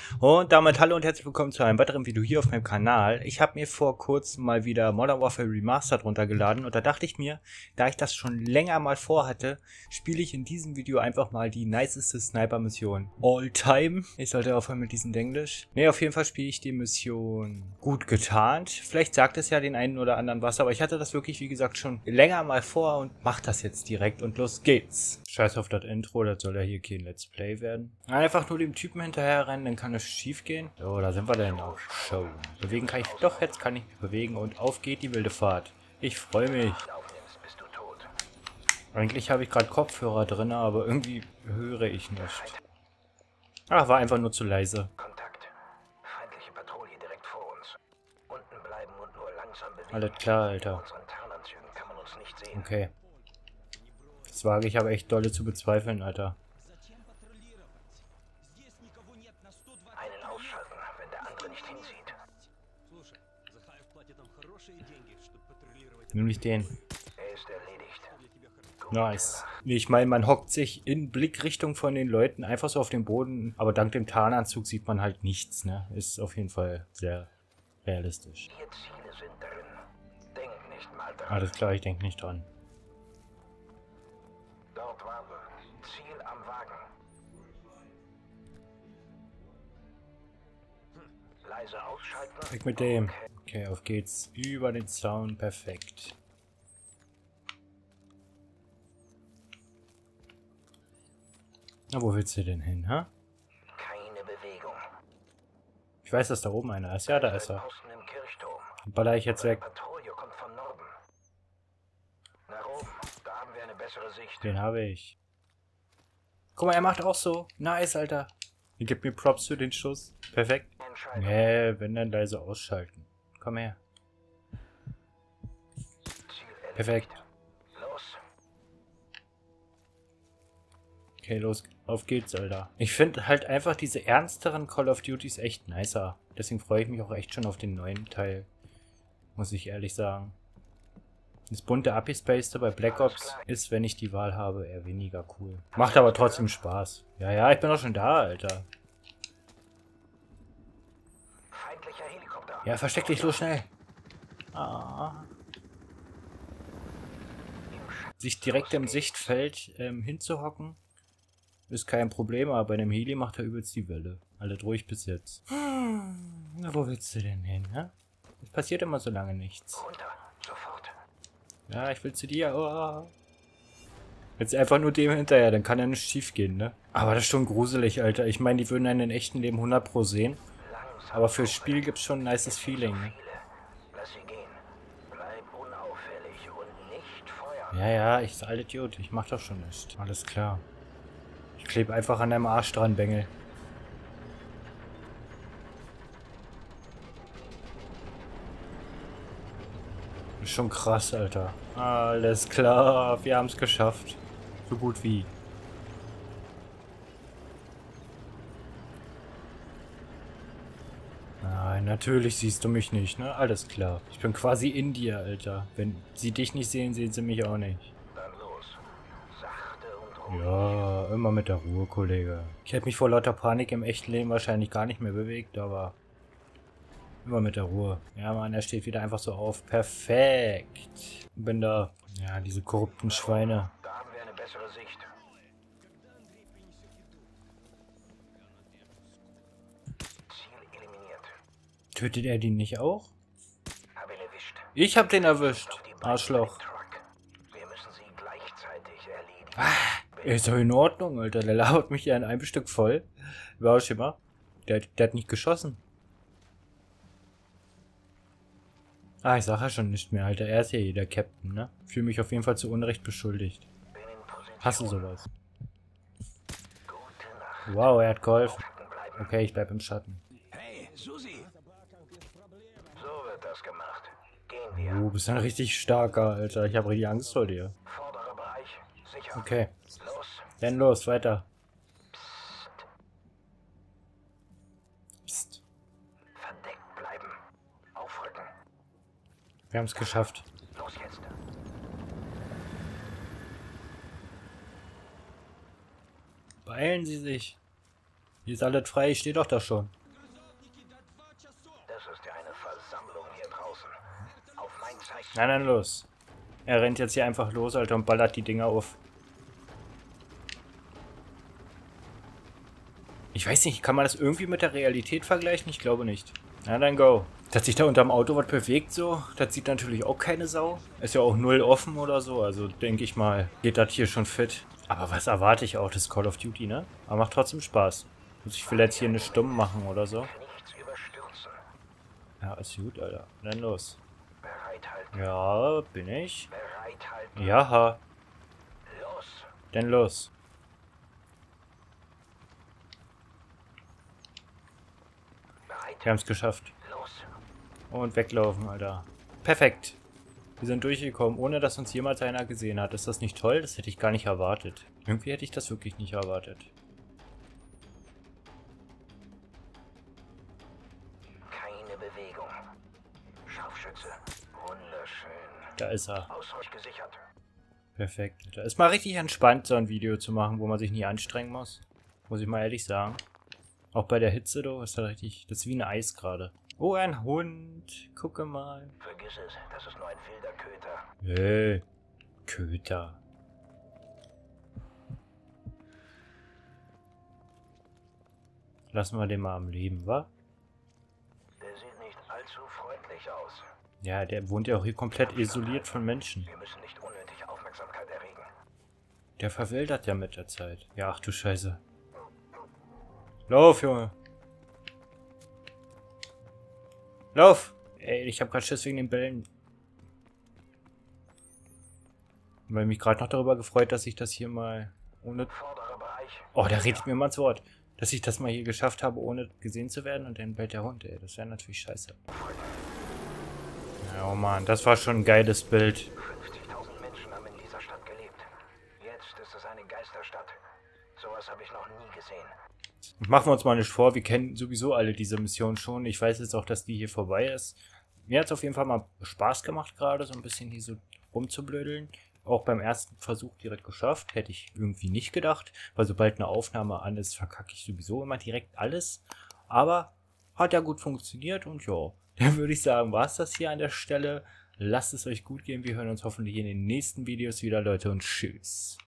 Und damit hallo und herzlich willkommen zu einem weiteren Video hier auf meinem Kanal. Ich habe mir vor kurzem mal wieder Modern Warfare Remastered runtergeladen und da dachte ich mir, da ich das schon länger mal vorhatte, spiele ich in diesem Video einfach mal die niceste Sniper-Mission all time. Ich sollte aufhören mit diesem Englisch. Ne, auf jeden Fall spiele ich die Mission gut getarnt. Vielleicht sagt es ja den einen oder anderen was, aber ich hatte das wirklich, wie gesagt, schon länger mal vor und mache das jetzt direkt und los geht's. Scheiß auf das Intro, das soll ja hier kein Let's Play werden. Einfach nur dem Typen hinterher rennen, dann kann es schief gehen. So, da sind wir denn auch schon. Bewegen kann ich, doch, jetzt kann ich mich bewegen und auf geht die wilde Fahrt. Ich freue mich. Eigentlich habe ich gerade Kopfhörer drin, aber irgendwie höre ich nicht. Ach, war einfach nur zu leise. Kontakt. Feindliche Patrouille direkt vor uns. Unten bleiben und nur langsam bewegen. Alles klar, Alter. Unseren Tarnanzügen kann man uns nicht sehen. Okay. Das wage ich aber echt dolle zu bezweifeln, Alter. Einen ausschalten, wenn der andere nicht hinsieht. Nämlich den. Er ist erledigt. Nice. Ich meine, man hockt sich in Blickrichtung von den Leuten einfach so auf den Boden, aber dank dem Tarnanzug sieht man halt nichts, ne? Ist auf jeden Fall sehr realistisch. Vier Ziele sind drin. Denk nicht mal dran. Alles klar, ich denke nicht dran. Dort warten. Ziel am Wagen. Leise ausschalten. Weg mit dem. Okay, auf geht's. Über den Zaun, perfekt. Na, wo willst du denn hin, hä? Keine Bewegung. Ich weiß, dass da oben einer ist. Ja, da ist er. Posten im Kirchturm. Baller ich jetzt weg. Patrouille kommt von Norden. Nach oben. Da haben wir eine bessere Sicht. Den habe ich. Guck mal, er macht auch so. Nice, Alter. Ihr gebt mir Props für den Schuss. Perfekt. Entscheidung. Nee, wenn dann leise ausschalten. Komm her. Ziel erledigt. Perfekt. Los. Okay, los. Auf geht's, Alter. Ich finde halt einfach diese ernsteren Call of Duties echt nicer. Deswegen freue ich mich auch echt schon auf den neuen Teil. Muss ich ehrlich sagen. Das bunte Abgespacete bei Black Ops ist, wenn ich die Wahl habe, eher weniger cool. Macht aber trotzdem Spaß. Ja, ja, ich bin doch schon da, Alter. Feindlicher Helikopter. Ja, versteck dich so schnell. Ah. Sich direkt im Sichtfeld hinzuhocken, ist kein Problem, aber bei einem Heli macht er übelst die Welle. Alles ruhig bis jetzt. Na, wo willst du denn hin, ne? Es passiert immer so lange nichts. Runter. Sofort. Ja, ich will zu dir. Oh. Jetzt einfach nur dem hinterher, dann kann ja nichts schief gehen, ne? Aber das ist schon gruselig, Alter. Ich meine, die würden einen in echten Leben 100 Pro sehen. Langsam. Aber fürs Spiel gibt's schon ein nices Feeling, ne? Lass sie gehen. Bleib unauffällig und nicht feuern. Ja, ja, ich alter Idiot. Ich mach doch schon nichts. Alles klar. Ich klebe einfach an deinem Arsch dran, Bengel. Ist schon krass, Alter. Alles klar, wir haben es geschafft. So gut wie. Nein, natürlich siehst du mich nicht, ne? Alles klar. Ich bin quasi in dir, Alter. Wenn sie dich nicht sehen, sehen sie mich auch nicht. Dann los. Sachte und ruhig. Ja, immer mit der Ruhe, Kollege. Ich hätte mich vor lauter Panik im echten Leben wahrscheinlich gar nicht mehr bewegt, aber immer mit der Ruhe. Ja, Mann, er steht wieder einfach so auf. Perfekt. Bin da. Ja, diese korrupten Schweine. Da haben wir eine bessere Sicht. Ziel eliminiert. Tötet er die nicht auch? Hab ihn erwischt. Ich hab den erwischt. Noch die beiden Arschloch. im Truck. Wir müssen sie gleichzeitig erledigen. Ist doch in Ordnung, Alter. Der labert mich ja in einem Stück voll. War schon mal. Der hat nicht geschossen. Ich sag ja schon nicht mehr, Alter. Er ist ja hier der Captain, ne? Fühle mich auf jeden Fall zu Unrecht beschuldigt. Bin in Position. Hasse sowas. Gute Nacht. Wow, er hat geholfen. Schatten bleiben. Okay, ich bleib im Schatten. Hey, Susi. So wird das gemacht. Gehen wir. Du bist ein richtig starker, Alter. Ich habe richtig Angst vor dir. Vorderer Bereich. Sicher. Okay, Los. dann los, weiter. Psst. Verdeckt bleiben. Aufrücken. Wir haben es geschafft. Los jetzt. Beeilen Sie sich. Hier ist alles frei, ich stehe doch da schon. Na dann los. Er rennt jetzt hier einfach los, Alter, und ballert die Dinger auf. Ich weiß nicht, kann man das irgendwie mit der Realität vergleichen? Ich glaube nicht. Na dann go. Dass sich da unterm Auto was bewegt so, das sieht natürlich auch keine Sau. Ist ja auch null offen oder so, also denke ich mal, geht das hier schon fit. Aber was erwarte ich auch, das ist Call of Duty, ne? Aber macht trotzdem Spaß. Muss ich vielleicht hier eine Stumm machen oder so? Nichts überstürzen. Ja, ist gut, Alter. Dann los. Bereithalten. Ja, bin ich. Bereithalten. Ja, Los. dann los. Bereit. Wir haben es geschafft. Los. Und weglaufen, Alter. Perfekt. Wir sind durchgekommen, ohne dass uns jemals einer gesehen hat. Ist das nicht toll? Das hätte ich gar nicht erwartet. Irgendwie hätte ich das wirklich nicht erwartet. Keine Bewegung. Scharfschütze. Wunderschön. Da ist er. Ausweich gesichert. Perfekt. Da ist mal richtig entspannt, so ein Video zu machen, wo man sich nie anstrengen muss. Muss ich mal ehrlich sagen. Auch bei der Hitze, du, ist da richtig... Das ist wie ein Eis gerade. Oh, ein Hund. Gucke mal. Vergiss es. Das ist nur ein wilder Köter. Hey. Köter. Lassen wir den mal am Leben, wa? Der sieht nicht allzu freundlich aus. Ja, der wohnt ja auch hier komplett isoliert von Menschen. Wir müssen nicht unnötig Aufmerksamkeit erregen. Der verwildert ja mit der Zeit. Ja, ach du Scheiße. Lauf, Junge. Lauf! Ey, ich hab grad Schiss wegen den Bällen. Weil mich gerade noch darüber gefreut, dass ich das hier mal ohne... Vorderer Bereich. Oh, da redet mir mal ins Wort. Dass ich das mal hier geschafft habe, ohne gesehen zu werden und dann bellt der Hund, ey. Das wäre natürlich scheiße. Ja, oh Mann, das war schon ein geiles Bild. 50.000 Menschen haben in dieser Stadt gelebt. Jetzt ist es eine Geisterstadt. Sowas habe ich noch nie gesehen. Machen wir uns mal nicht vor, wir kennen sowieso alle diese Mission schon. Ich weiß jetzt auch, dass die hier vorbei ist. Mir hat es auf jeden Fall mal Spaß gemacht gerade, so ein bisschen hier so rumzublödeln. Auch beim ersten Versuch direkt geschafft. Hätte ich irgendwie nicht gedacht, weil sobald eine Aufnahme an ist, verkacke ich sowieso immer direkt alles. Aber hat ja gut funktioniert und ja, dann würde ich sagen, war es das hier an der Stelle. Lasst es euch gut gehen, wir hören uns hoffentlich in den nächsten Videos wieder, Leute, und tschüss.